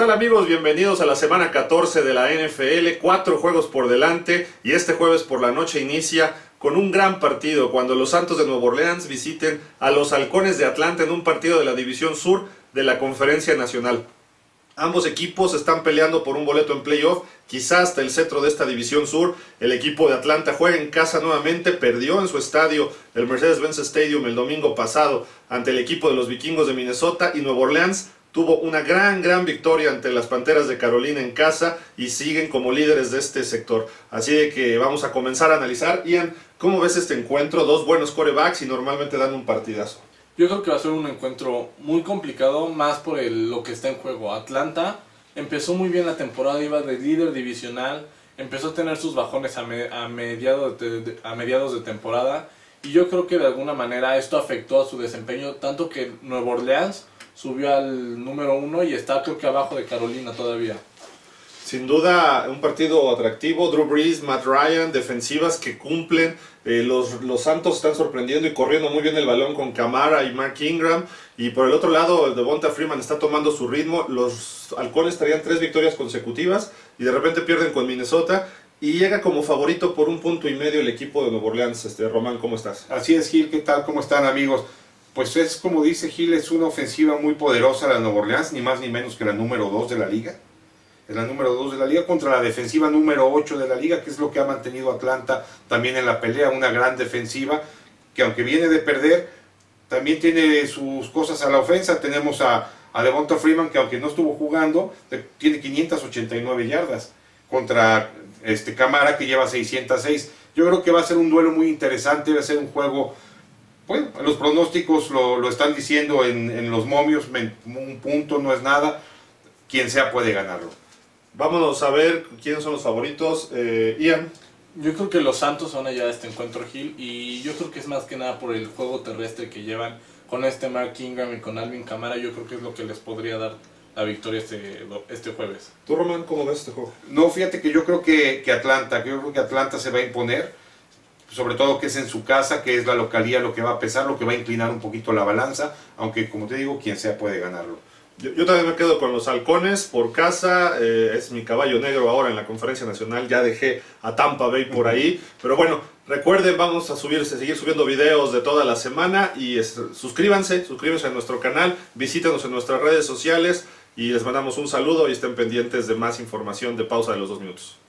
tal amigos? Bienvenidos a la semana 14 de la NFL, 4 juegos por delante y este jueves por la noche inicia con un gran partido cuando los Santos de Nueva Orleans visiten a los Halcones de Atlanta en un partido de la División Sur de la Conferencia Nacional. Ambos equipos están peleando por un boleto en playoff, quizás hasta el cetro de esta División Sur. El equipo de Atlanta juega en casa nuevamente, perdió en su estadio, el Mercedes-Benz Stadium, el domingo pasado ante el equipo de los Vikingos de Minnesota, y Nueva Orleans tuvo una gran victoria ante las Panteras de Carolina en casa y siguen como líderes de este sector. Así de que vamos a comenzar a analizar. Ian, ¿cómo ves este encuentro? Dos buenos quarterbacks y normalmente dan un partidazo. Yo creo que va a ser un encuentro muy complicado, más por lo que está en juego. Atlanta empezó muy bien la temporada, iba de líder divisional, empezó a tener sus bajones a mediados de temporada, y yo creo que de alguna manera esto afectó a su desempeño, tanto que Nueva Orleans subió al número 1 y está creo que abajo de Carolina todavía. Sin duda un partido atractivo, Drew Brees, Matt Ryan, defensivas que cumplen, los Santos están sorprendiendo y corriendo muy bien el balón con Kamara y Mark Ingram, y por el otro lado Devonta Freeman está tomando su ritmo. Los Halcones traían 3 victorias consecutivas y de repente pierden con Minnesota y llega como favorito por 1.5 puntos el equipo de Nueva Orleans. Román, ¿cómo estás? Así es, Gil, ¿qué tal? ¿Cómo están, amigos? Pues es como dice Gil, es una ofensiva muy poderosa la Nueva Orleans, ni más ni menos que la número 2 de la liga. Es la número 2 de la liga contra la defensiva número 8 de la liga, que es lo que ha mantenido Atlanta también en la pelea, una gran defensiva que aunque viene de perder, también tiene sus cosas a la ofensa. Tenemos a Devonta Freeman, que aunque no estuvo jugando, tiene 589 yardas contra Kamara, que lleva 606. Yo creo que va a ser un duelo muy interesante, va a ser un juego. Bueno, los pronósticos lo están diciendo en los momios, un punto no es nada, quien sea puede ganarlo. Vámonos a ver quiénes son los favoritos. Ian. Yo creo que los Santos van a llevar este encuentro, Gil, y yo creo que es más que nada por el juego terrestre que llevan con Mark Ingram y con Alvin Kamara. Yo creo que es lo que les podría dar la victoria este jueves. ¿Tú, Román, cómo ves este juego? No, fíjate que yo creo que Atlanta se va a imponer, sobre todo que es en su casa, que es la localía lo que va a pesar, lo que va a inclinar un poquito la balanza, aunque como te digo, quien sea puede ganarlo. Yo también me quedo con los Halcones por casa, es mi caballo negro ahora en la Conferencia Nacional, ya dejé a Tampa Bay por ahí, pero bueno, recuerden, vamos a seguir subiendo videos de toda la semana y suscríbanse a nuestro canal, visítenos en nuestras redes sociales y les mandamos un saludo y estén pendientes de más información de Pausa de los 2 minutos.